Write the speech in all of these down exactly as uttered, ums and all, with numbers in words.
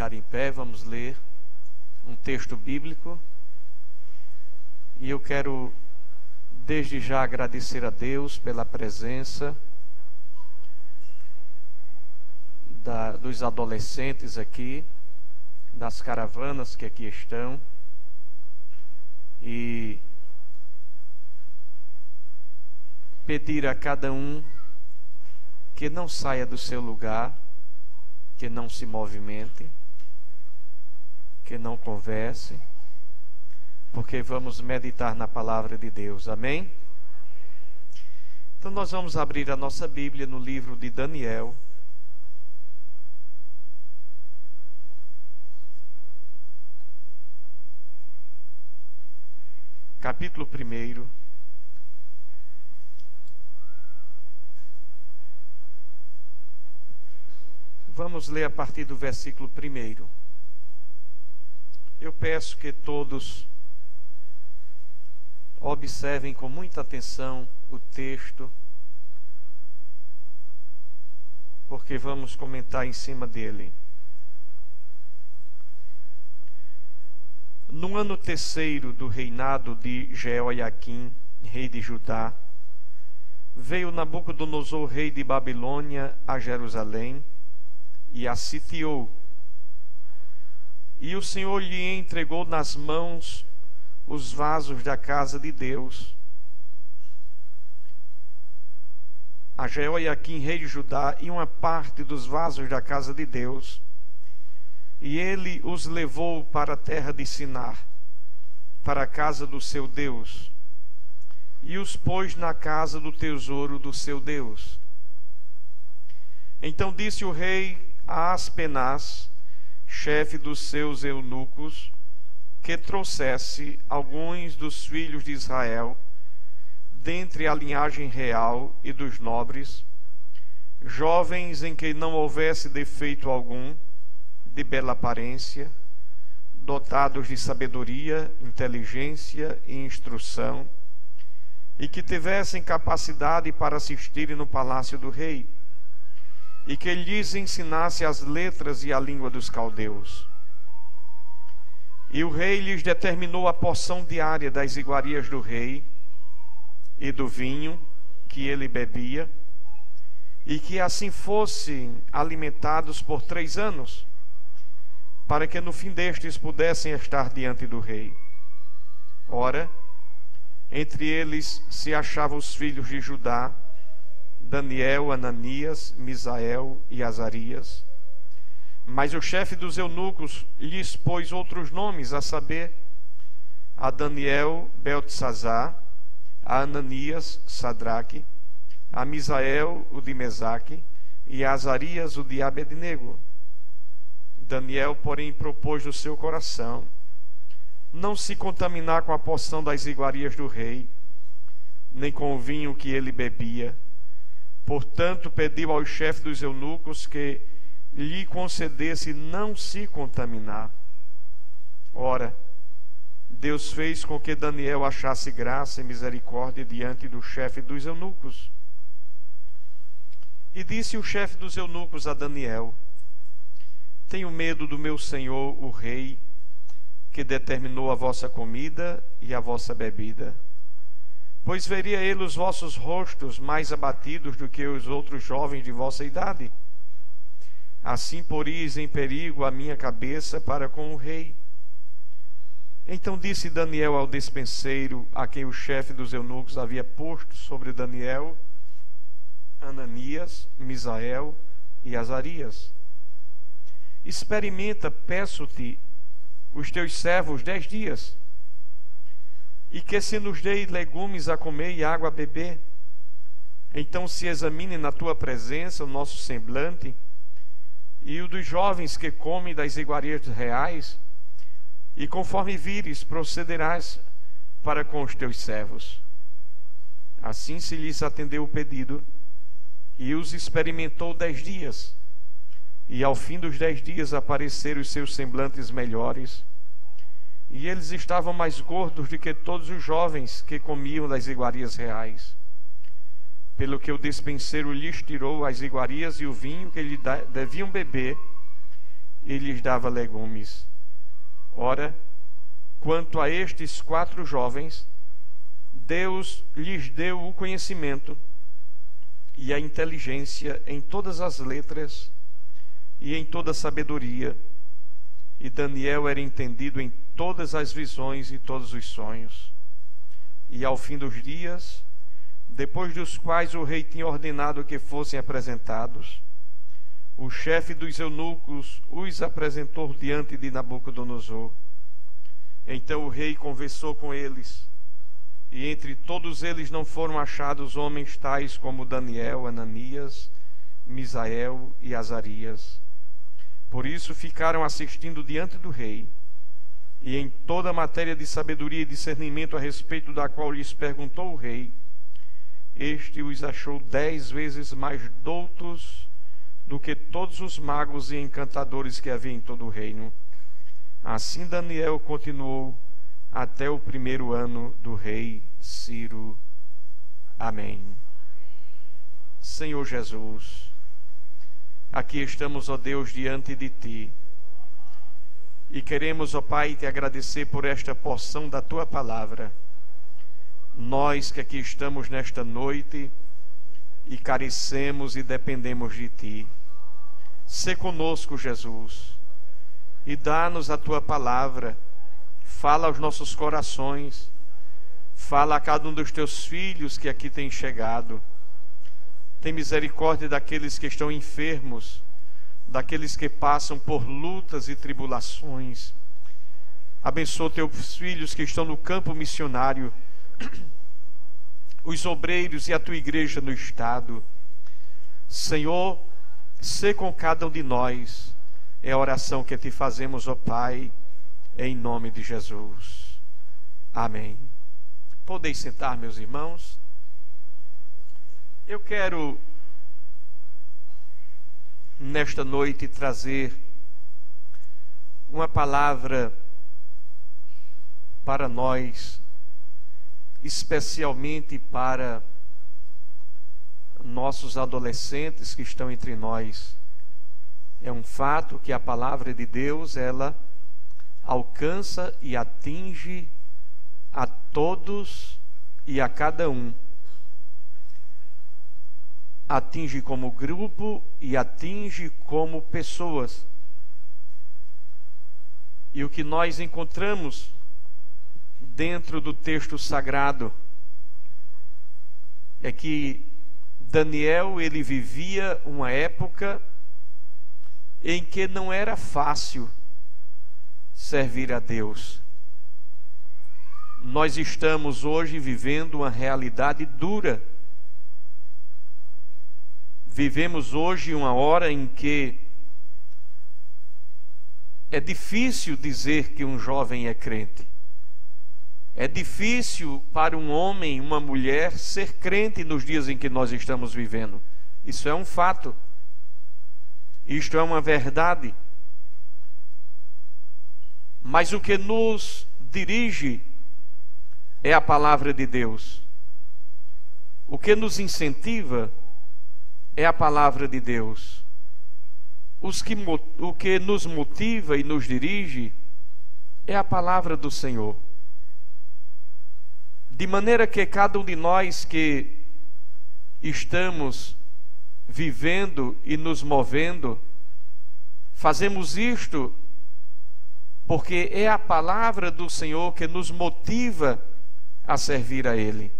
ficar em pé, vamos ler um texto bíblico. E eu quero desde já agradecer a Deus pela presença da, dos adolescentes aqui, das caravanas que aqui estão, e pedir a cada um que não saia do seu lugar, que não se movimente, que não converse, porque vamos meditar na palavra de Deus, amém? Então nós vamos abrir a nossa Bíblia no livro de Daniel, capítulo primeiro. Vamos ler a partir do versículo primeiro. Eu peço que todos observem com muita atenção o texto, porque vamos comentar em cima dele. No ano terceiro do reinado de Jeoiaquim, rei de Judá, veio Nabucodonosor, rei de Babilônia, a Jerusalém e a sitiou. E o Senhor lhe entregou nas mãos os vasos da casa de Deus. A Jeoiaquim, rei de Judá, e uma parte dos vasos da casa de Deus. E ele os levou para a terra de Sinar, para a casa do seu Deus, e os pôs na casa do tesouro do seu Deus. Então disse o rei a Aspenaz, chefe dos seus eunucos, que trouxesse alguns dos filhos de Israel, dentre a linhagem real e dos nobres, jovens em que não houvesse defeito algum, de bela aparência, dotados de sabedoria, inteligência e instrução, e que tivessem capacidade para assistirem no palácio do rei, e que lhes ensinasse as letras e a língua dos caldeus. E o rei lhes determinou a porção diária das iguarias do rei e do vinho que ele bebia, e que assim fossem alimentados por três anos, para que no fim destes pudessem estar diante do rei. Ora, entre eles se achavam os filhos de Judá, Daniel, Ananias, Misael e Azarias. Mas o chefe dos eunucos lhes pôs outros nomes, a saber, a Daniel, Beltesazar, a Ananias, Sadraque, a Misael, o de Mesaque, e a Azarias, o de Abednego. Daniel, porém, propôs no seu coração não se contaminar com a porção das iguarias do rei, nem com o vinho que ele bebia. Portanto, pediu ao chefe dos eunucos que lhe concedesse não se contaminar. Ora, Deus fez com que Daniel achasse graça e misericórdia diante do chefe dos eunucos. E disse o chefe dos eunucos a Daniel: tenho medo do meu senhor, o rei, que determinou a vossa comida e a vossa bebida. Pois veria ele os vossos rostos mais abatidos do que os outros jovens de vossa idade. Assim poris em perigo a minha cabeça para com o rei. Então disse Daniel ao despenseiro, a quem o chefe dos eunucos havia posto sobre Daniel, Ananias, Misael e Azarias: experimenta, peço-te, os teus servos dez dias, e que se nos dê legumes a comer e água a beber. Então se examine na tua presença o nosso semblante e o dos jovens que comem das iguarias reais, e conforme vires, procederás para com os teus servos. Assim se lhes atendeu o pedido, e os experimentou dez dias. E ao fim dos dez dias apareceram os seus semblantes melhores, e eles estavam mais gordos do que todos os jovens que comiam das iguarias reais. Pelo que o despenseiro lhes tirou as iguarias e o vinho que lhe deviam beber, e lhes dava legumes. Ora, quanto a estes quatro jovens, Deus lhes deu o conhecimento e a inteligência em todas as letras e em toda sabedoria, e Daniel era entendido em todas as visões e todos os sonhos. E ao fim dos dias, depois dos quais o rei tinha ordenado que fossem apresentados, o chefe dos eunucos os apresentou diante de Nabucodonosor. Então o rei conversou com eles, e entre todos eles não foram achados homens tais como Daniel, Ananias, Misael e Azarias. Por isso ficaram assistindo diante do rei, e em toda a matéria de sabedoria e discernimento a respeito da qual lhes perguntou o rei, este os achou dez vezes mais doutos do que todos os magos e encantadores que havia em todo o reino. Assim Daniel continuou até o primeiro ano do rei Ciro. Amém. Senhor Jesus, aqui estamos, ó Deus, diante de Ti, e queremos, ó Pai, Te agradecer por esta porção da Tua palavra. Nós que aqui estamos nesta noite e carecemos e dependemos de Ti, sê conosco, Jesus, e dá-nos a Tua palavra. Fala aos nossos corações, fala a cada um dos Teus filhos que aqui têm chegado. Tem misericórdia daqueles que estão enfermos, daqueles que passam por lutas e tribulações. Abençoa Teus filhos que estão no campo missionário, os obreiros e a Tua igreja no estado. Senhor, sê com cada um de nós. É a oração que Te fazemos, ó Pai, em nome de Jesus. Amém. Podeis sentar, meus irmãos. Eu quero, nesta noite, trazer uma palavra para nós, especialmente para nossos adolescentes que estão entre nós. É um fato que a palavra de Deus, ela alcança e atinge a todos e a cada um. Atinge como grupo e atinge como pessoas. E o que nós encontramos dentro do texto sagrado é que Daniel, ele vivia uma época em que não era fácil servir a Deus. Nós estamos hoje vivendo uma realidade dura. Vivemos hoje uma hora em que é difícil dizer que um jovem é crente. É difícil para um homem, uma mulher, ser crente nos dias em que nós estamos vivendo. Isso é um fato. Isto é uma verdade. Mas o que nos dirige é a palavra de Deus. O que nos incentiva é a palavra de Deus. Os que, o que nos motiva e nos dirige é a palavra do Senhor. De maneira que cada um de nós que estamos vivendo e nos movendo, fazemos isto porque é a palavra do Senhor que nos motiva a servir a Ele.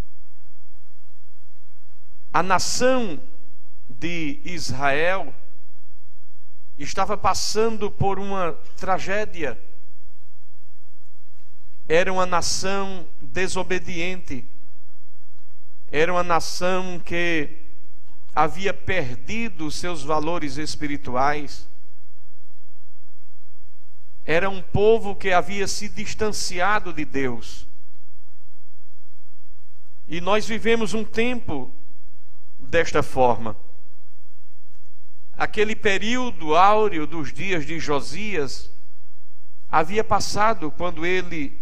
A nação de Israel estava passando por uma tragédia. Era uma nação desobediente. Era uma nação que havia perdido seus valores espirituais. Era um povo que havia se distanciado de Deus. E nós vivemos um tempo desta forma. Aquele período áureo dos dias de Josias havia passado quando ele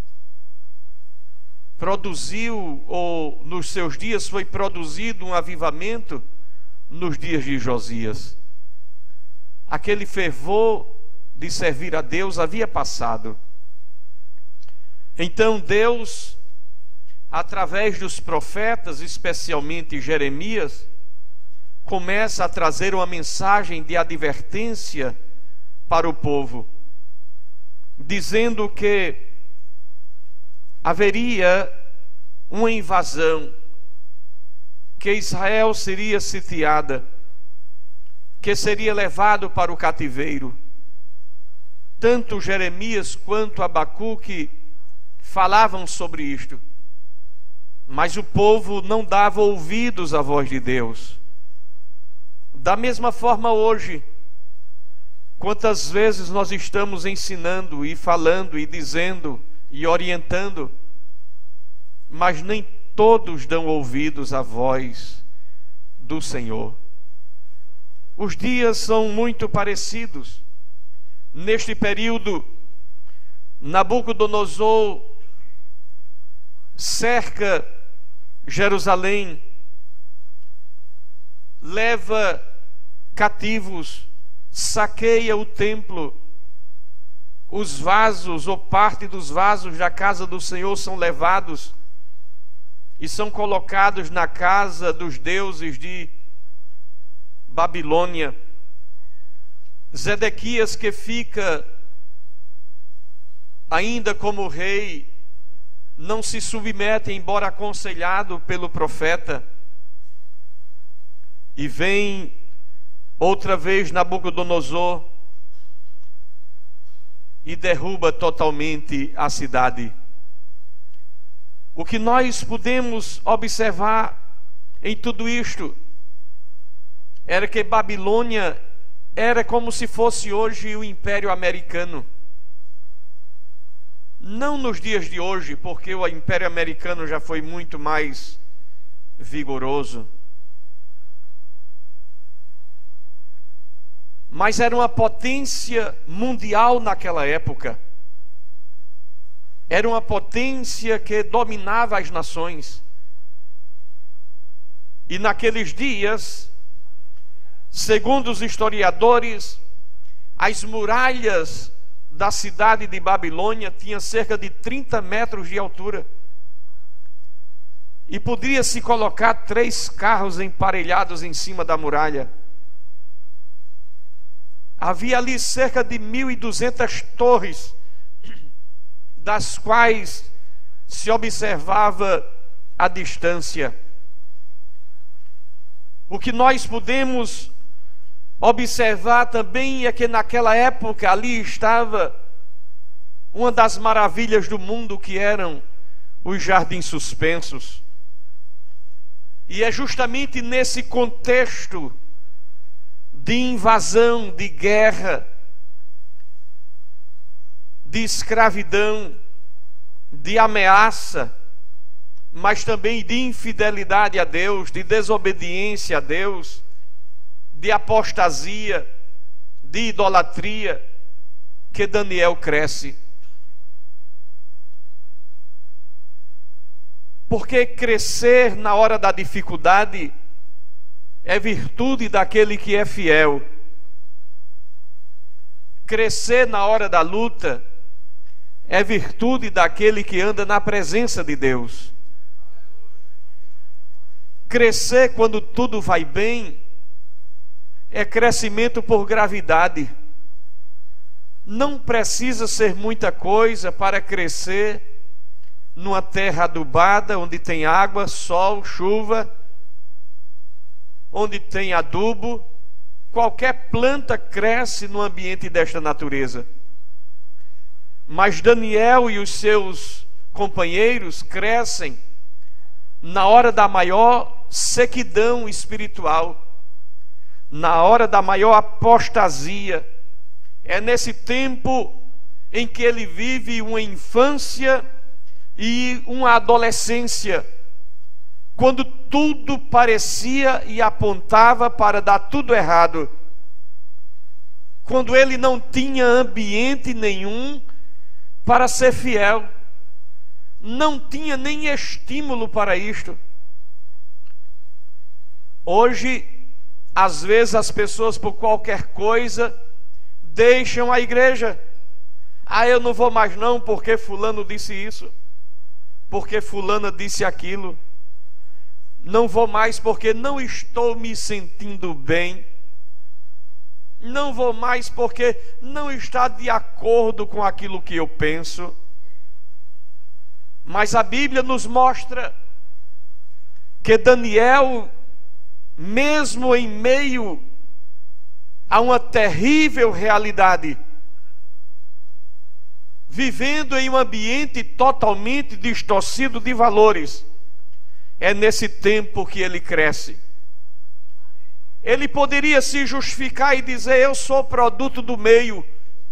produziu, ou nos seus dias foi produzido um avivamento nos dias de Josias. aquele fervor de servir a Deus havia passado. Então Deus, através dos profetas, especialmente Jeremias, começa a trazer uma mensagem de advertência para o povo, dizendo que haveria uma invasão, que Israel seria sitiada, que seria levado para o cativeiro. Tanto Jeremias quanto Abacuque falavam sobre isto, mas o povo não dava ouvidos à voz de Deus. Da mesma forma hoje, quantas vezes nós estamos ensinando e falando e dizendo e orientando, mas nem todos dão ouvidos à voz do Senhor. Os dias são muito parecidos. Neste período, Nabucodonosor cerca Jerusalém, leva cativos, saqueia o templo, os vasos ou parte dos vasos da casa do Senhor são levados e são colocados na casa dos deuses de Babilônia. Zedequias, que fica ainda como rei, não se submete, embora aconselhado pelo profeta, e vem outra vez Nabucodonosor e derruba totalmente a cidade. O que nós podemos observar em tudo isto era que Babilônia era como se fosse hoje o Império Americano. Não nos dias de hoje, porque o Império Americano já foi muito mais vigoroso, mas era uma potência mundial naquela época. Era uma potência que dominava as nações. E naqueles dias, segundo os historiadores, as muralhas da cidade de Babilônia tinham cerca de trinta metros de altura. E podia-se colocar três carros emparelhados em cima da muralha. Havia ali cerca de mil e duzentas torres, das quais se observava a distância. O que nós podemos observar também é que naquela época ali estava uma das maravilhas do mundo, que eram os jardins suspensos. E é justamente nesse contexto de invasão, de guerra, de escravidão, de ameaça, mas também de infidelidade a Deus, de desobediência a Deus, de apostasia, de idolatria, que Daniel cresce. Porque crescer na hora da dificuldade é virtude daquele que é fiel. Crescer na hora da luta é virtude daquele que anda na presença de Deus. Crescer quando tudo vai bem é crescimento por gravidade. Não precisa ser muita coisa para crescer numa terra adubada, onde tem água, sol, chuva, onde tem adubo. Qualquer planta cresce no ambiente desta natureza. Mas Daniel e os seus companheiros crescem na hora da maior sequidão espiritual, na hora da maior apostasia. É nesse tempo em que ele vive uma infância e uma adolescência, quando tudo parecia e apontava para dar tudo errado, quando ele não tinha ambiente nenhum para ser fiel, não tinha nem estímulo para isto. Hoje Às vezes as pessoas, por qualquer coisa, deixam a igreja. Ah, eu não vou mais não, porque fulano disse isso, porque fulana disse aquilo. Não vou mais porque não estou me sentindo bem. Não vou mais porque não está de acordo com aquilo que eu penso. Mas a Bíblia nos mostra que Daniel, mesmo em meio a uma terrível realidade, vivendo em um ambiente totalmente distorcido de valores, é nesse tempo que ele cresce. Ele poderia se justificar e dizer: eu sou produto do meio,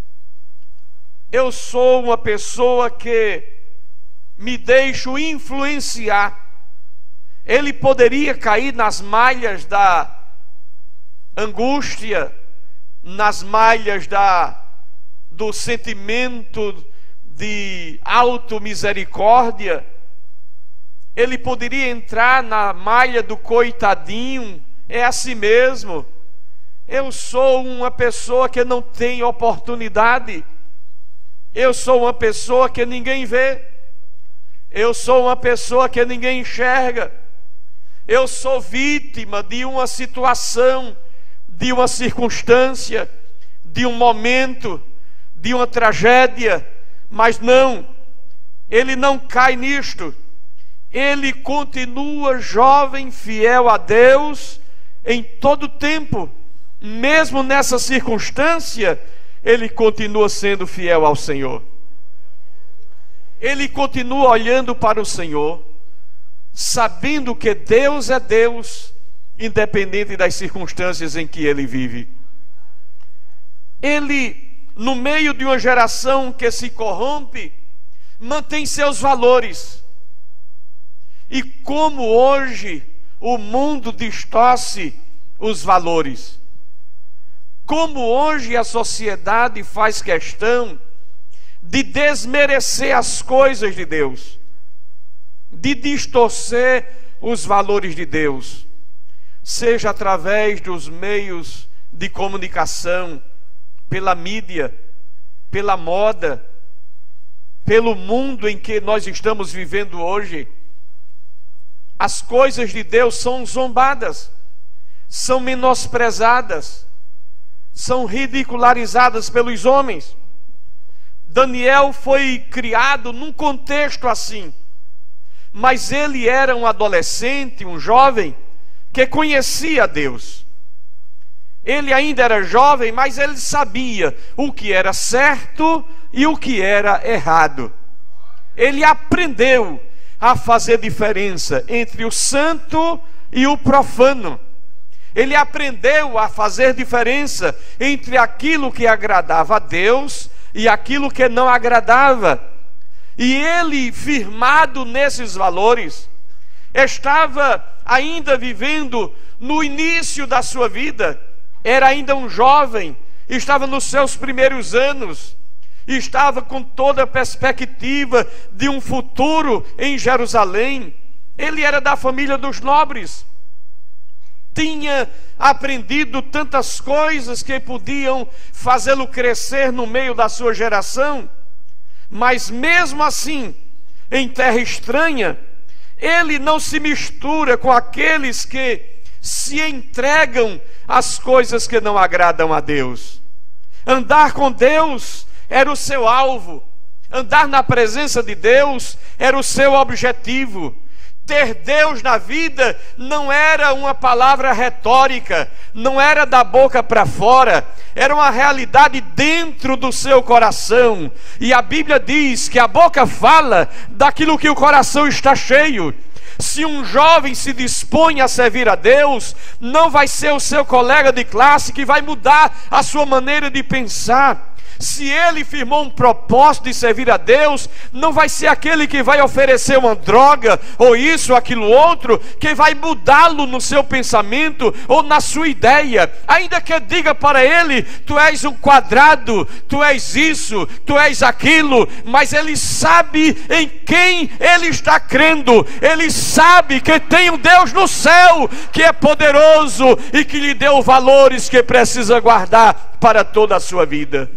eu sou uma pessoa que me deixo influenciar. Ele poderia cair nas malhas da angústia, nas malhas da, do sentimento de automisericórdia. Ele poderia entrar na malha do coitadinho. É assim mesmo, eu sou uma pessoa que não tem oportunidade, eu sou uma pessoa que ninguém vê, eu sou uma pessoa que ninguém enxerga, eu sou vítima de uma situação, de uma circunstância, de um momento, de uma tragédia. Mas não, ele não cai nisto, ele continua jovem, fiel a Deus em todo tempo. Mesmo nessa circunstância, ele continua sendo fiel ao Senhor. Ele continua olhando para o Senhor, sabendo que Deus é Deus, independente das circunstâncias em que ele vive. Ele, no meio de uma geração que se corrompe, mantém seus valores. E como hoje o mundo distorce os valores, como hoje a sociedade faz questão de desmerecer as coisas de Deus, de distorcer os valores de Deus, seja através dos meios de comunicação, pela mídia, pela moda, pelo mundo em que nós estamos vivendo hoje. As coisas de Deus são zombadas, são menosprezadas, são ridicularizadas pelos homens. Daniel foi criado num contexto assim, mas ele era um adolescente, um jovem, que conhecia Deus. Ele ainda era jovem, mas ele sabia o que era certo e o que era errado. Ele aprendeu a fazer diferença entre o santo e o profano. Ele aprendeu a fazer diferença entre aquilo que agradava a Deus e aquilo que não agradava. E ele, firmado nesses valores, estava ainda vivendo no início da sua vida. Era ainda um jovem, estava nos seus primeiros anos, estava com toda a perspectiva de um futuro em Jerusalém. Ele era da família dos nobres, tinha aprendido tantas coisas que podiam fazê-lo crescer no meio da sua geração, mas mesmo assim, em terra estranha, ele não se mistura com aqueles que se entregam às coisas que não agradam a Deus. Andar com Deus era o seu alvo, andar na presença de Deus era o seu objetivo. Ter Deus na vida não era uma palavra retórica, não era da boca para fora, era uma realidade dentro do seu coração. E a Bíblia diz que a boca fala daquilo que o coração está cheio. Se um jovem se dispõe a servir a Deus, não vai ser o seu colega de classe que vai mudar a sua maneira de pensar. Se ele firmou um propósito de servir a Deus, não vai ser aquele que vai oferecer uma droga, ou isso, ou aquilo outro, que vai mudá-lo no seu pensamento, ou na sua ideia. Ainda que diga para ele: tu és um quadrado, tu és isso, tu és aquilo. Mas ele sabe em quem ele está crendo. Ele sabe que tem um Deus no céu, que é poderoso e que lhe deu valores que precisa guardar para toda a sua vida.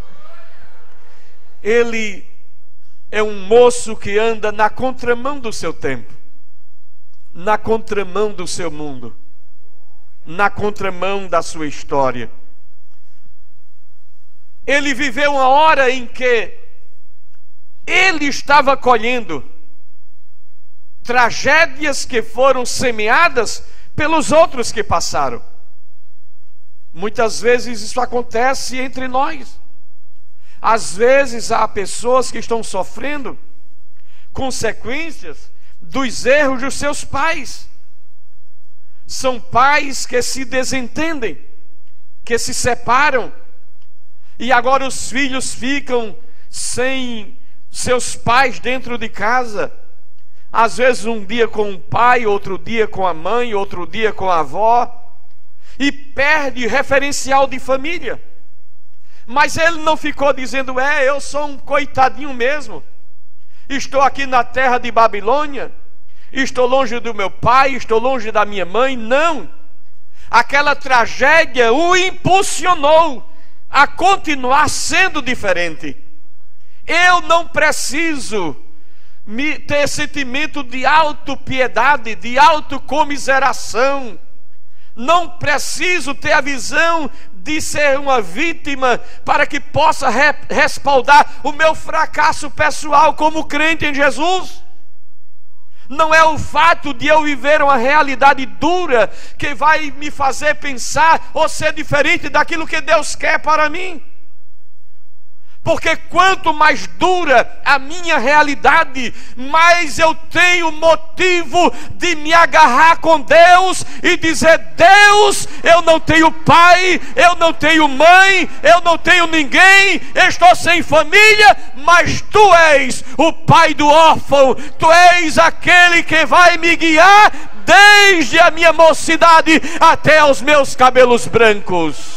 Ele é um moço que anda na contramão do seu tempo, na contramão do seu mundo, na contramão da sua história. Ele viveu uma hora em que ele estava colhendo tragédias que foram semeadas pelos outros que passaram. Muitas vezes isso acontece entre nós. Às vezes há pessoas que estão sofrendo consequências dos erros dos seus pais. São pais que se desentendem, que se separam, e agora os filhos ficam sem seus pais dentro de casa. Às vezes um dia com o pai, outro dia com a mãe, outro dia com a avó, e perde referencial de família. Mas ele não ficou dizendo: é, eu sou um coitadinho mesmo, estou aqui na terra de Babilônia, estou longe do meu pai, estou longe da minha mãe. Não, aquela tragédia o impulsionou a continuar sendo diferente. Eu não preciso me ter sentimento de autopiedade, de autocomiseração. Não preciso ter a visão de ser uma vítima para que possa re- respaldar o meu fracasso pessoal como crente em Jesus. Não é o fato de eu viver uma realidade dura que vai me fazer pensar ou ser diferente daquilo que Deus quer para mim. Porque quanto mais dura a minha realidade, mais eu tenho motivo de me agarrar com Deus e dizer: Deus, eu não tenho pai, eu não tenho mãe, eu não tenho ninguém, estou sem família, mas Tu és o pai do órfão, Tu és aquele que vai me guiar desde a minha mocidade até os meus cabelos brancos.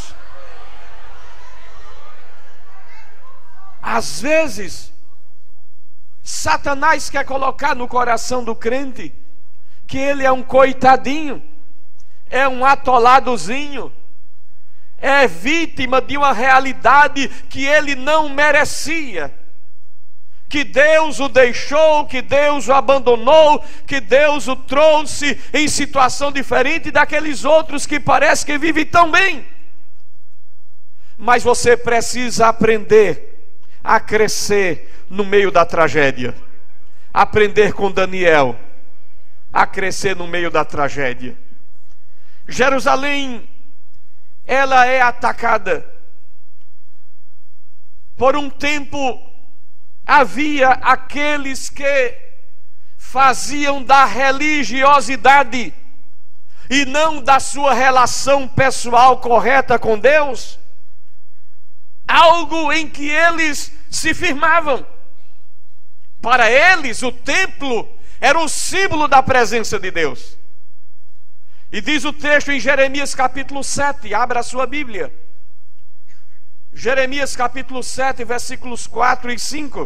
Às vezes, Satanás quer colocar no coração do crente que ele é um coitadinho, é um atoladozinho, é vítima de uma realidade que ele não merecia, que Deus o deixou, que Deus o abandonou, que Deus o trouxe em situação diferente daqueles outros que parece que vivem tão bem. Mas você precisa aprender a crescer no meio da tragédia, aprender com Daniel a crescer no meio da tragédia. Jerusalém, ela é atacada. Por um tempo havia aqueles que faziam da religiosidade e não da sua relação pessoal correta com Deus algo em que eles se firmavam. Para eles, o templo era o símbolo da presença de Deus. E diz o texto em Jeremias capítulo sete, abra a sua Bíblia. Jeremias capítulo sete, versículos quatro e cinco.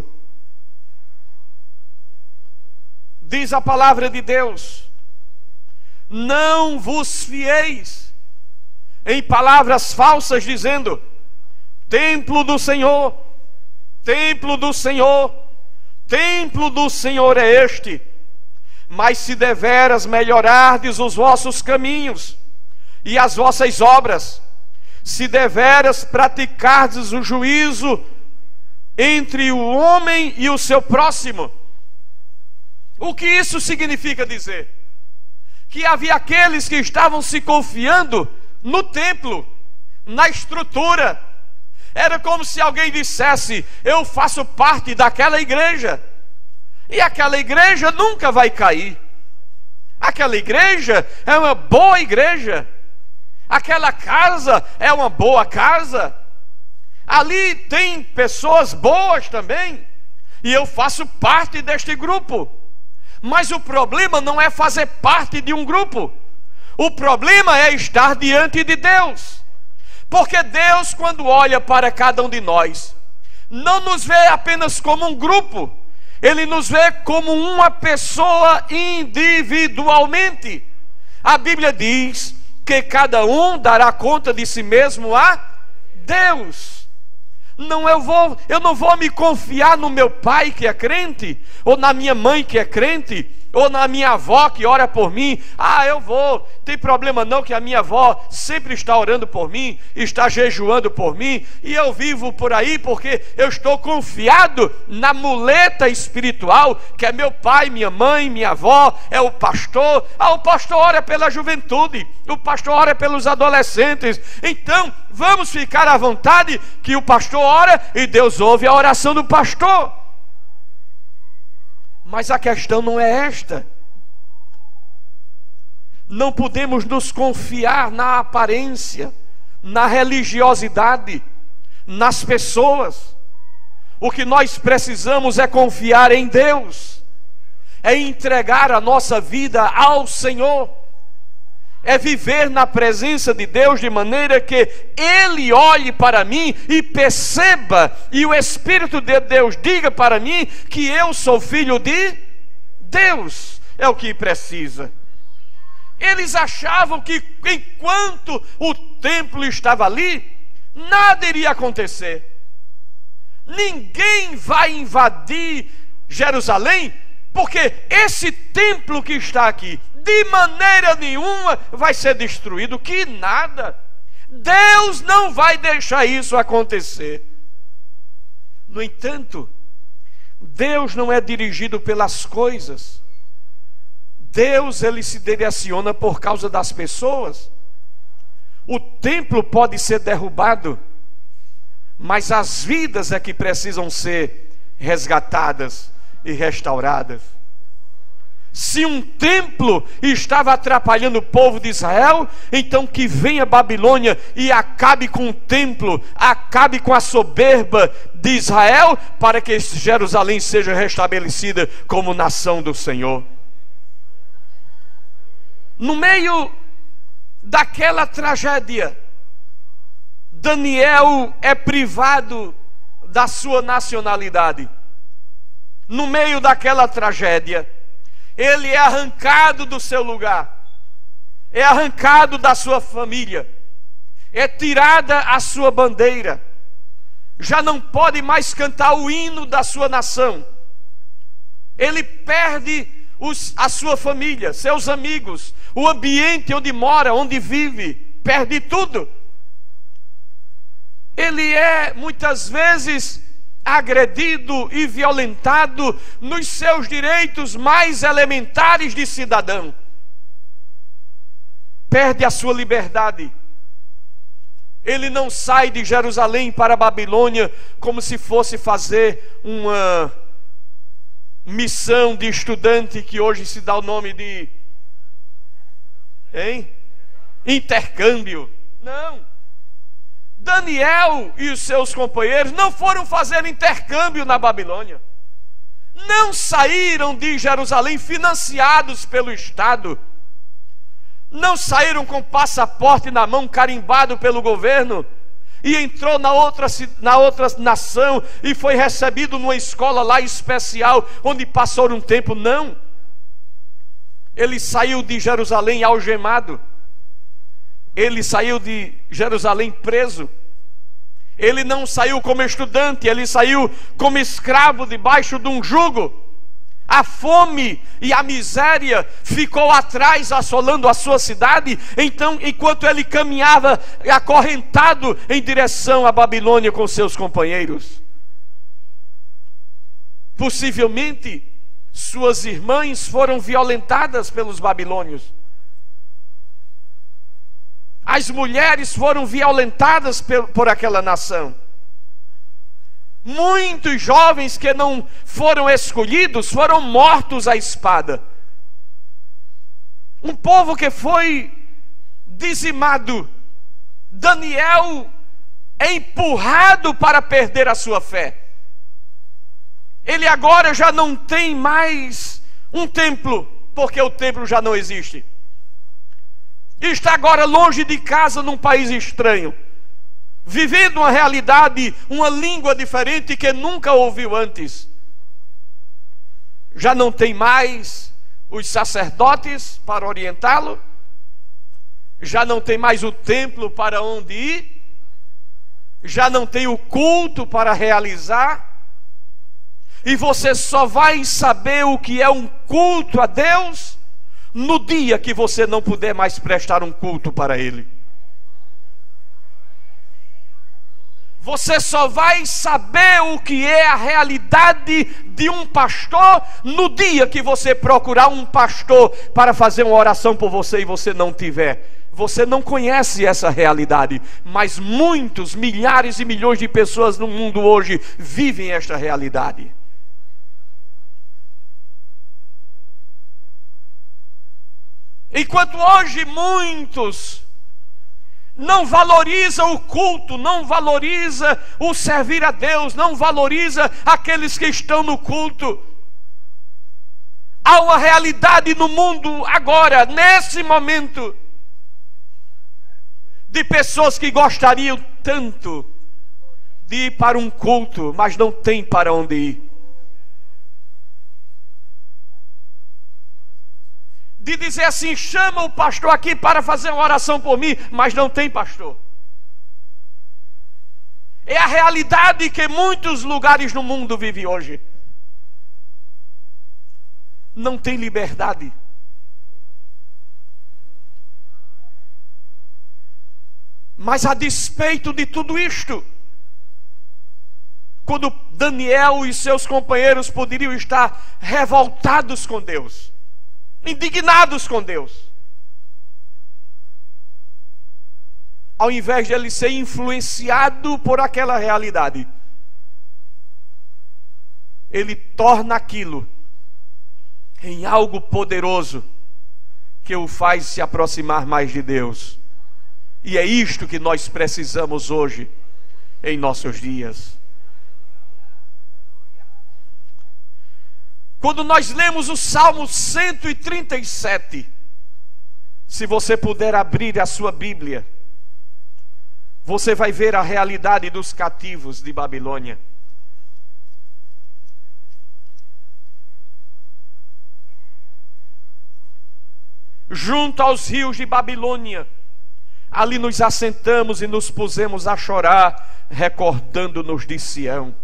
Diz a palavra de Deus: não vos fieis em palavras falsas, dizendo: templo do Senhor, templo do Senhor, templo do Senhor é este. Mas se deveras melhorardes os vossos caminhos e as vossas obras, se deveras praticardes o juízo entre o homem e o seu próximo. O que isso significa dizer? Que havia aqueles que estavam se confiando no templo, na estrutura. Era como se alguém dissesse: eu faço parte daquela igreja, e aquela igreja nunca vai cair. Aquela igreja é uma boa igreja, aquela casa é uma boa casa, Ali tem pessoas boas também, e eu faço parte deste grupo. Mas o problema não é fazer parte de um grupo. O problema é estar diante de Deus. Porque Deus, quando olha para cada um de nós, não nos vê apenas como um grupo. Ele nos vê como uma pessoa individualmente. A Bíblia diz que cada um dará conta de si mesmo a Deus. Não, eu, vou, eu não vou me confiar no meu pai que é crente, ou na minha mãe que é crente, ou na minha avó que ora por mim. Ah, eu vou, tem problema não, que a minha avó sempre está orando por mim, está jejuando por mim, e eu vivo por aí porque eu estou confiado na muleta espiritual, que é meu pai, minha mãe, minha avó, é o pastor. Ah, o pastor ora pela juventude, o pastor ora pelos adolescentes. Então, vamos ficar à vontade que o pastor ora e Deus ouve a oração do pastor. Mas a questão não é esta. Não podemos nos confiar na aparência, na religiosidade, nas pessoas. O que nós precisamos é confiar em Deus, é entregar a nossa vida ao Senhor, é viver na presença de Deus de maneira que Ele olhe para mim e perceba, e o Espírito de Deus diga para mim que eu sou filho de Deus. É o que precisa. Eles achavam que enquanto o templo estava ali, nada iria acontecer. Ninguém vai invadir Jerusalém, porque esse templo que está aqui de maneira nenhuma vai ser destruído. Que nada! Deus não vai deixar isso acontecer. No entanto, Deus não é dirigido pelas coisas. Deus, ele se direciona por causa das pessoas. O templo pode ser derrubado, mas as vidas é que precisam ser resgatadas e restauradas. Se um templo estava atrapalhando o povo de Israel, então que venha a Babilônia e acabe com o templo, acabe com a soberba de Israel, para que Jerusalém seja restabelecida como nação do Senhor. No meio daquela tragédia, Daniel é privado da sua nacionalidade. No meio daquela tragédia, ele é arrancado do seu lugar, é arrancado da sua família, é tirada a sua bandeira, já não pode mais cantar o hino da sua nação. Ele perde os, a sua família, seus amigos, o ambiente onde mora, onde vive, perde tudo. Ele é muitas vezes agredido e violentado nos seus direitos mais elementares de cidadão. Perde a sua liberdade. Ele não sai de Jerusalém para a Babilônia como se fosse fazer uma missão de estudante, que hoje se dá o nome de hein? intercâmbio. Não. Daniel e os seus companheiros não foram fazer intercâmbio na Babilônia. Não saíram de Jerusalém financiados pelo Estado. Não saíram com passaporte na mão, carimbado pelo governo, e entrou na outra, na outra nação e foi recebido numa escola lá especial, onde passou um tempo. Não. Ele saiu de Jerusalém algemado. Ele saiu de Jerusalém preso. Ele não saiu como estudante, ele saiu como escravo debaixo de um jugo. A fome e a miséria ficou atrás, assolando a sua cidade. Então, enquanto ele caminhava acorrentado em direção à Babilônia com seus companheiros, possivelmente suas irmãs foram violentadas pelos babilônios. As mulheres foram violentadas por, por aquela nação. Muitos jovens que não foram escolhidos foram mortos à espada. Um povo que foi dizimado. Daniel é empurrado para perder a sua fé. Ele agora já não tem mais um templo, porque o templo já não existe. Está agora longe de casa, num país estranho, vivendo uma realidade, uma língua diferente que nunca ouviu antes. Já não tem mais os sacerdotes para orientá-lo, já não tem mais o templo para onde ir, já não tem o culto para realizar, e você só vai saber o que é um culto a Deus no dia que você não puder mais prestar um culto para Ele. Você só vai saber o que é a realidade de um pastor no dia que você procurar um pastor para fazer uma oração por você e você não tiver. Você não conhece essa realidade, mas muitos, milhares e milhões de pessoas no mundo hoje vivem esta realidade. Enquanto hoje muitos não valoriza o culto, não valoriza o servir a Deus, não valoriza aqueles que estão no culto. Há uma realidade no mundo agora, nesse momento, de pessoas que gostariam tanto de ir para um culto, mas não tem para onde ir. De dizer assim, chama o pastor aqui para fazer uma oração por mim, mas não tem pastor. É a realidade que muitos lugares no mundo vivem hoje. Não tem liberdade. Mas a despeito de tudo isto, quando Daniel e seus companheiros poderiam estar revoltados com Deus, indignados com Deus, ao invés de ele ser influenciado por aquela realidade, ele torna aquilo em algo poderoso que o faz se aproximar mais de Deus. E é isto que nós precisamos hoje em nossos dias. Quando nós lemos o Salmo cento e trinta e sete, se você puder abrir a sua Bíblia, você vai ver a realidade dos cativos de Babilônia. Junto aos rios de Babilônia, ali nos assentamos e nos pusemos a chorar, recordando-nos de Sião.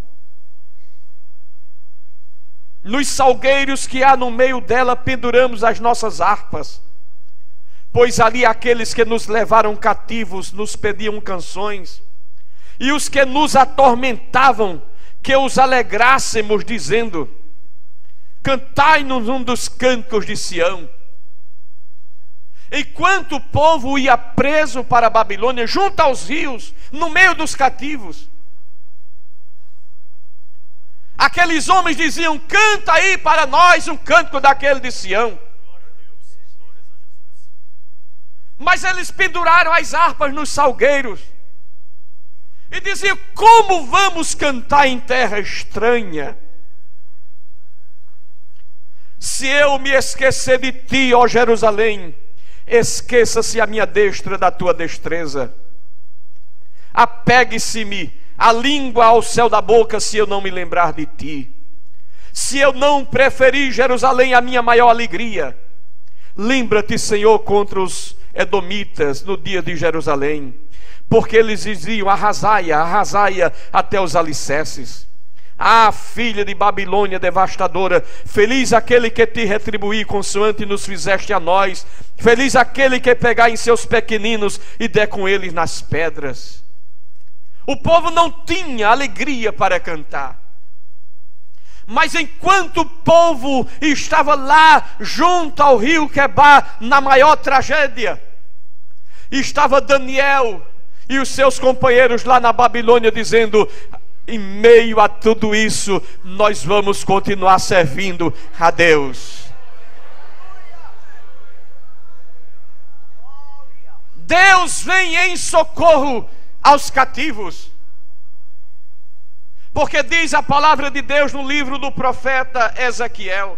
Nos salgueiros que há no meio dela penduramos as nossas harpas, pois ali aqueles que nos levaram cativos nos pediam canções, e os que nos atormentavam que os alegrássemos, dizendo: cantai-nos um dos cânticos de Sião. Enquanto o povo ia preso para a Babilônia, junto aos rios, no meio dos cativos, aqueles homens diziam: canta aí para nós um cântico daquele de Sião. Mas eles penduraram as harpas nos salgueiros e diziam: como vamos cantar em terra estranha? Se eu me esquecer de ti, ó Jerusalém, esqueça-se a minha destra da tua destreza. Apegue-se-me a língua ao céu da boca, se eu não me lembrar de ti. Se eu não preferir Jerusalém a minha maior alegria, lembra-te, Senhor, contra os edomitas no dia de Jerusalém, porque eles diziam: arrasai-a, arrasai-a até os alicerces. Ah, filha de Babilônia devastadora, feliz aquele que te retribuir consoante nos fizeste a nós, feliz aquele que pegar em seus pequeninos e der com eles nas pedras. O povo não tinha alegria para cantar, mas enquanto o povo estava lá junto ao rio Quebar, na maior tragédia, estava Daniel e os seus companheiros lá na Babilônia dizendo: em meio a tudo isso, nós vamos continuar servindo a Deus. Deus vem em socorro aos cativos. Porque diz a palavra de Deus no livro do profeta Ezequiel: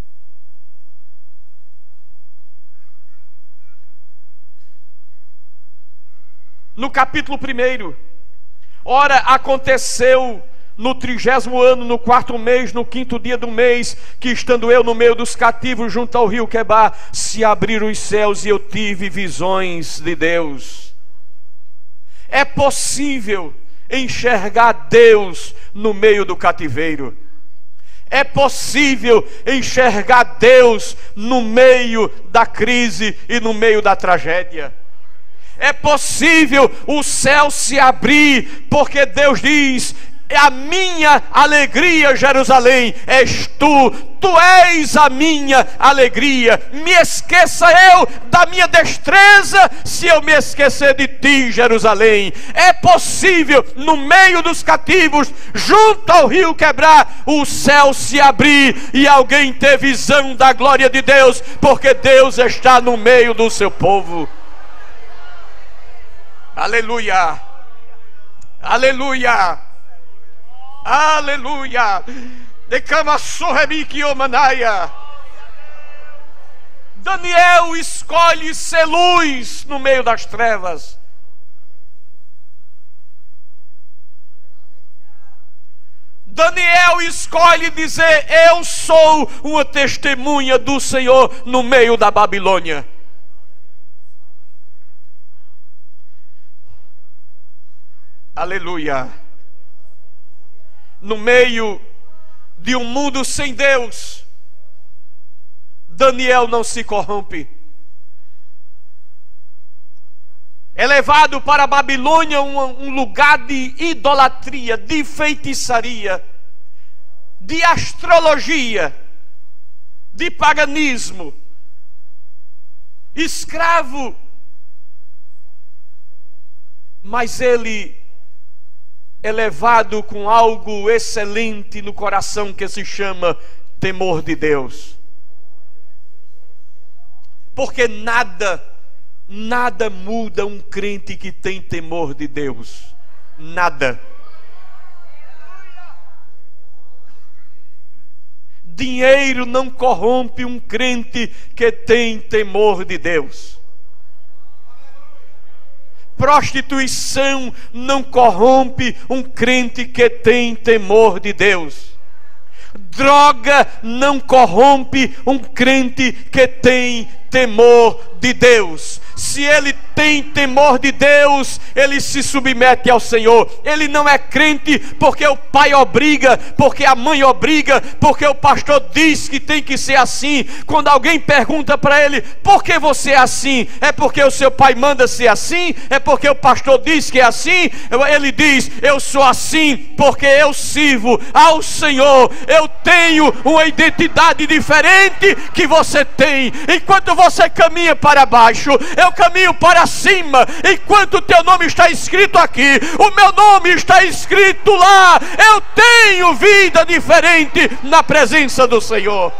no capítulo primeiro, ora, aconteceu no trigésimo ano, no quarto mês, no quinto dia do mês, que estando eu no meio dos cativos junto ao rio Quebar, se abriram os céus e eu tive visões de Deus. É possível enxergar Deus no meio do cativeiro. É possível enxergar Deus no meio da crise e no meio da tragédia. É possível o céu se abrir, porque Deus diz: a minha alegria, Jerusalém, és tu, tu és a minha alegria. Me esqueça eu da minha destreza, se eu me esquecer de ti, Jerusalém. É possível, no meio dos cativos, junto ao rio Quebrar, o céu se abrir e alguém ter visão da glória de Deus, porque Deus está no meio do seu povo. Aleluia, aleluia, aleluia. Decama sorremique omanaia. Daniel escolhe ser luz no meio das trevas. Daniel escolhe dizer: eu sou uma testemunha do Senhor no meio da Babilônia. Aleluia. No meio de um mundo sem Deus, Daniel não se corrompe. É levado para a Babilônia, um, um lugar de idolatria, de feitiçaria, de astrologia, de paganismo. Escravo. Mas ele é levado com algo excelente no coração que se chama temor de Deus. Porque nada, nada muda um crente que tem temor de Deus. Nada. Dinheiro não corrompe um crente que tem temor de Deus. Prostituição não corrompe um crente que tem temor de Deus. Droga não corrompe um crente que tem temor de Deus. Se ele tem temor de Deus, ele se submete ao Senhor. Ele não é crente porque o pai obriga, porque a mãe obriga, porque o pastor diz que tem que ser assim. Quando alguém pergunta para ele: por que você é assim? É porque o seu pai manda ser assim? É porque o pastor diz que é assim? Ele diz: eu sou assim porque eu sirvo ao Senhor. Eu tenho uma identidade diferente que você tem. Enquanto você caminha para baixo, eu caminho para cima. Enquanto o teu nome está escrito aqui, o meu nome está escrito lá. Eu tenho vida diferente na presença do Senhor.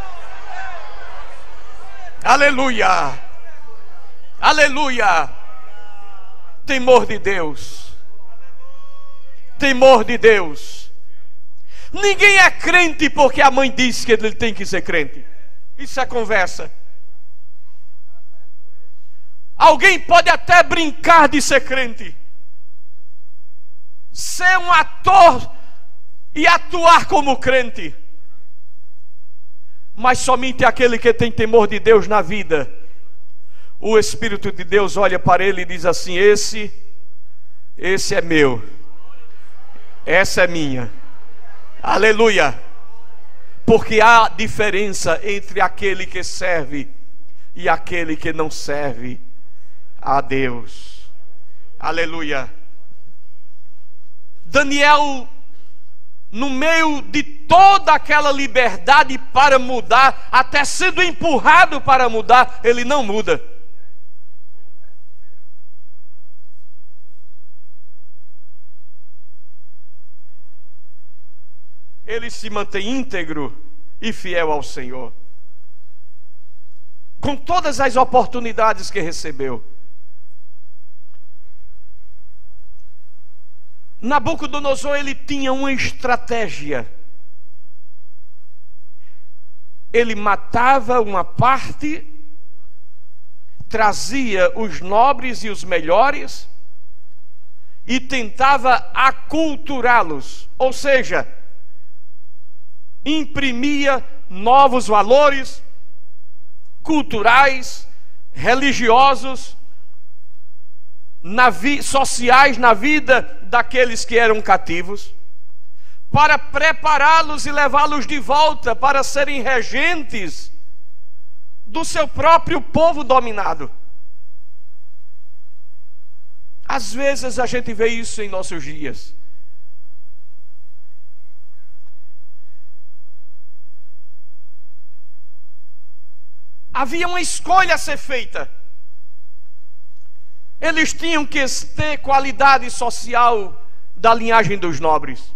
Aleluia, aleluia. Temor de Deus, temor de Deus. Ninguém é crente porque a mãe diz que ele tem que ser crente. Isso é conversa. Alguém pode até brincar de ser crente, ser um ator e atuar como crente, mas somente aquele que tem temor de Deus na vida, o Espírito de Deus olha para ele e diz assim: esse, esse é meu, essa é minha. Aleluia. Porque há diferença entre aquele que serve e aquele que não serve a Deus. Aleluia. Daniel, no meio de toda aquela liberdade para mudar, até sendo empurrado para mudar, ele não muda. Ele se mantém íntegro e fiel ao Senhor, com todas as oportunidades que recebeu. Nabucodonosor, ele tinha uma estratégia. Ele matava uma parte, trazia os nobres e os melhores e tentava aculturá-los, ou seja, imprimia novos valores culturais, religiosos, na vi- sociais na vida daqueles que eram cativos, para prepará-los e levá-los de volta para serem regentes do seu próprio povo dominado. Às vezes a gente vê isso em nossos dias. Havia uma escolha a ser feita. Eles tinham que ter qualidade social da linhagem dos nobres.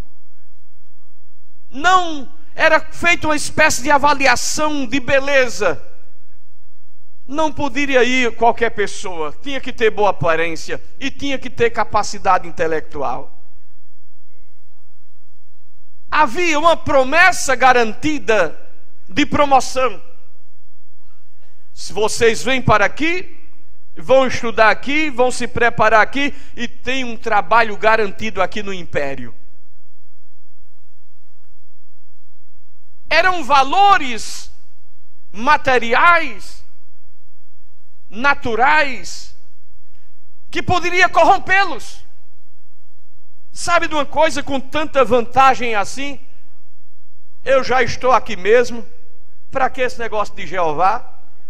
Não era feita uma espécie de avaliação de beleza. Não poderia ir qualquer pessoa. Tinha que ter boa aparência e tinha que ter capacidade intelectual. Havia uma promessa garantida de promoção. Se vocês vêm para aqui, vão estudar aqui, vão se preparar aqui e tem um trabalho garantido aqui no império. Eram valores materiais, naturais, que poderia corrompê-los. Sabe de uma coisa, com tanta vantagem assim, eu já estou aqui mesmo, para que esse negócio de Jeová?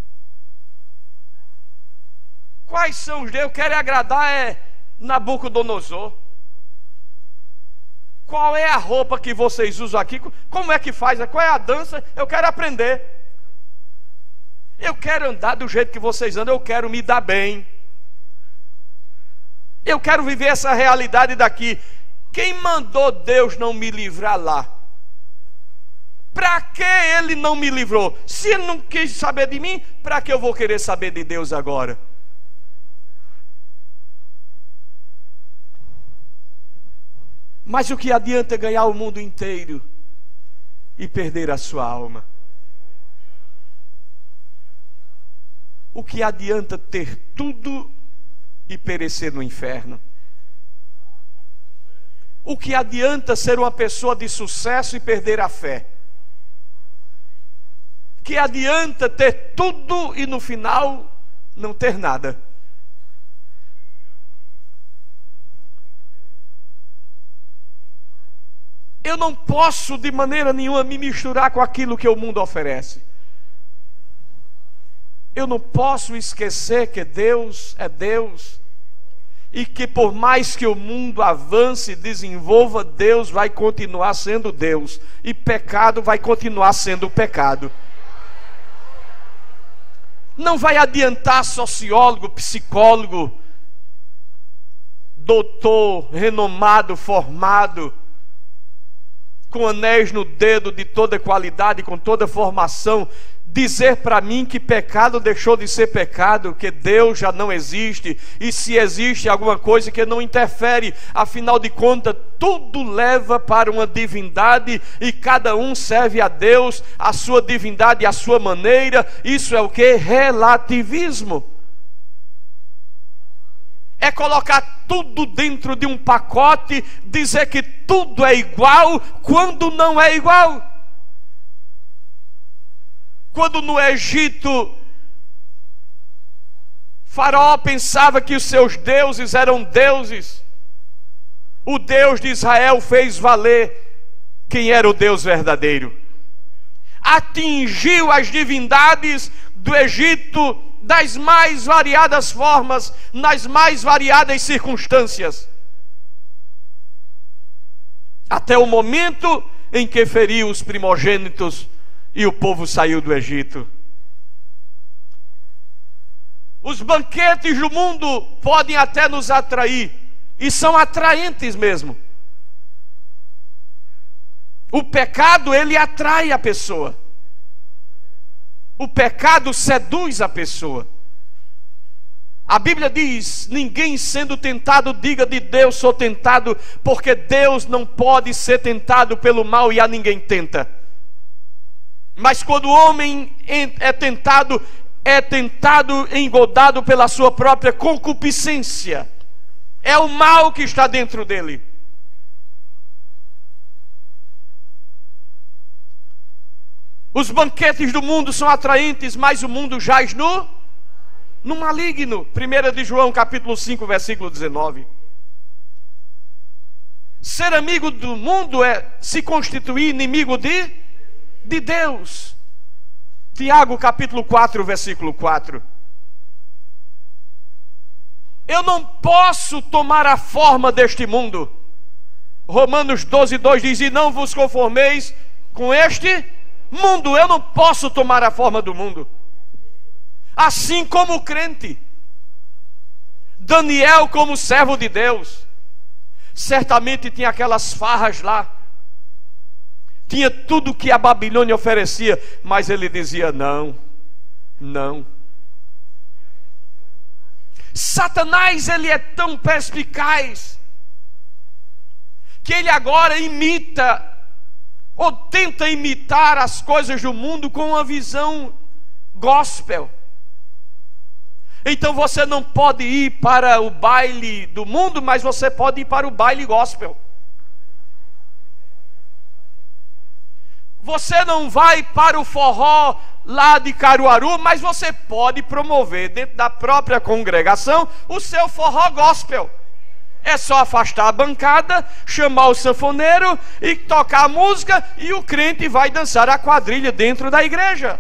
Quais são os deuses? Eu quero agradar é Nabucodonosor. Qual é a roupa que vocês usam aqui? Como é que faz? Qual é a dança? Eu quero aprender. Eu quero andar do jeito que vocês andam. Eu quero me dar bem. Eu quero viver essa realidade daqui. Quem mandou Deus não me livrar lá? Para que Ele não me livrou? Se Ele não quis saber de mim, para que eu vou querer saber de Deus agora? Mas o que adianta ganhar o mundo inteiro e perder a sua alma? O que adianta ter tudo e perecer no inferno? O que adianta ser uma pessoa de sucesso e perder a fé? O que adianta ter tudo e no final não ter nada? Eu não posso de maneira nenhuma me misturar com aquilo que o mundo oferece. Eu não posso esquecer que Deus é Deus e que por mais que o mundo avance e desenvolva, Deus vai continuar sendo Deus e pecado vai continuar sendo pecado. Não vai adiantar sociólogo, psicólogo, doutor, renomado, formado, com anéis no dedo de toda qualidade, com toda formação, dizer para mim que pecado deixou de ser pecado, que Deus já não existe, e se existe alguma coisa que não interfere, afinal de contas, tudo leva para uma divindade, e cada um serve a Deus, a sua divindade, a sua maneira. Isso é o que? Relativismo. É colocar tudo dentro de um pacote, dizer que tudo é igual, quando não é igual. Quando no Egito, Faraó pensava que os seus deuses eram deuses, o Deus de Israel fez valer quem era o Deus verdadeiro. Atingiu as divindades do Egito das mais variadas formas, nas mais variadas circunstâncias, até o momento em que feriu os primogênitos e o povo saiu do Egito. Os banquetes do mundo podem até nos atrair, e são atraentes mesmo. O pecado, ele atrai a pessoa. O pecado seduz a pessoa. A Bíblia diz: ninguém sendo tentado diga de Deus sou tentado, porque Deus não pode ser tentado pelo mal e a ninguém tenta. Mas quando o homem é tentado, é tentado, engodado pela sua própria concupiscência. É o mal que está dentro dele. Os banquetes do mundo são atraentes, mas o mundo jaz no, no maligno. primeira de João capítulo cinco, versículo dezenove. Ser amigo do mundo é se constituir inimigo de, de Deus. Tiago capítulo quatro, versículo quatro. Eu não posso tomar a forma deste mundo. Romanos doze, dois diz: e não vos conformeis com este mundo. Eu não posso tomar a forma do mundo. Assim como o crente Daniel, como servo de Deus, certamente tinha aquelas farras lá, tinha tudo que a Babilônia oferecia, mas ele dizia não, não. Satanás, ele é tão perspicaz que ele agora imita ou tenta imitar as coisas do mundo com uma visão gospel. Então você não pode ir para o baile do mundo, mas você pode ir para o baile gospel. Você não vai para o forró lá de Caruaru, mas você pode promover dentro da própria congregação o seu forró gospel. É só afastar a bancada, chamar o sanfoneiro e tocar a música, e o crente vai dançar a quadrilha dentro da igreja.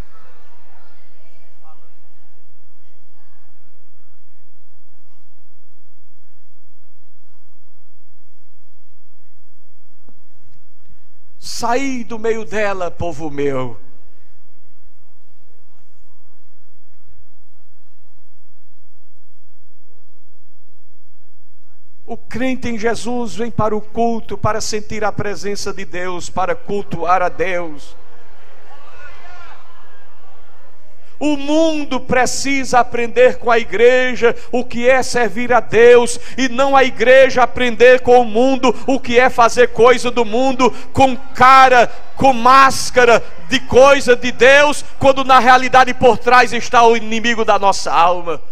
Saí do meio dela, povo meu. O crente em Jesus vem para o culto, para sentir a presença de Deus, para cultuar a Deus. O mundo precisa aprender com a igreja o que é servir a Deus, e não a igreja aprender com o mundo o que é fazer coisa do mundo, com cara, com máscara de coisa de Deus, quando na realidade por trás está o inimigo da nossa alma.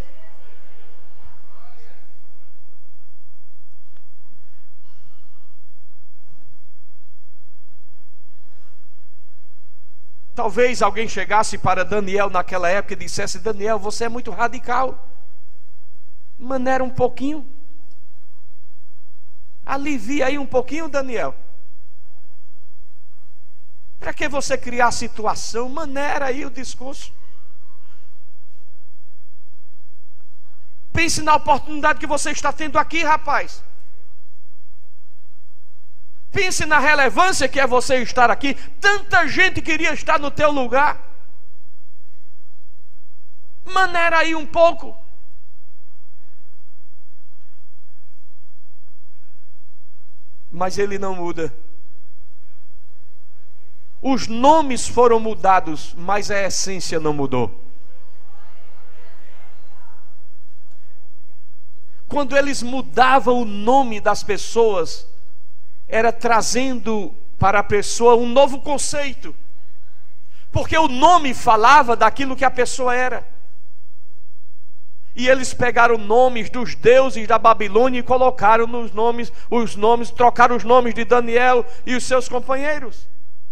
Talvez alguém chegasse para Daniel naquela época e dissesse: Daniel, você é muito radical. Maneira um pouquinho. Alivia aí um pouquinho, Daniel. Para que você criar situação? Maneira aí o discurso. Pense na oportunidade que você está tendo aqui, rapaz. Pense na relevância que é você estar aqui. Tanta gente queria estar no teu lugar. Maneira aí um pouco. Mas ele não muda. Os nomes foram mudados, mas a essência não mudou. Quando eles mudavam o nome das pessoas, era trazendo para a pessoa um novo conceito, porque o nome falava daquilo que a pessoa era. E eles pegaram nomes dos deuses da Babilônia e colocaram nos nomes, os nomes, trocaram os nomes de Daniel e os seus companheiros.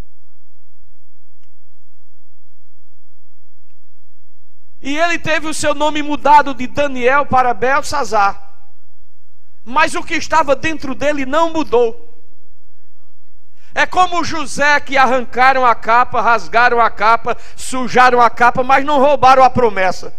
E ele teve o seu nome mudado de Daniel para Beltsazar, mas o que estava dentro dele não mudou. É como José, que arrancaram a capa, rasgaram a capa, sujaram a capa, mas não roubaram a promessa.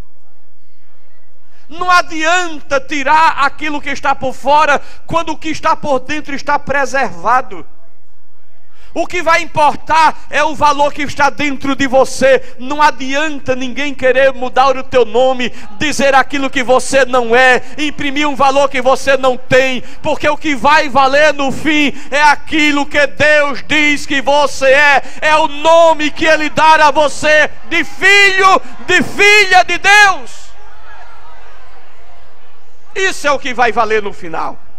Não adianta tirar aquilo que está por fora, quando o que está por dentro está preservado. O que vai importar é o valor que está dentro de você. Não adianta ninguém querer mudar o teu nome, dizer aquilo que você não é, imprimir um valor que você não tem, porque o que vai valer no fim é aquilo que Deus diz que você é. É o nome que Ele dá a você de filho, de filha de Deus. Isso é o que vai valer no final.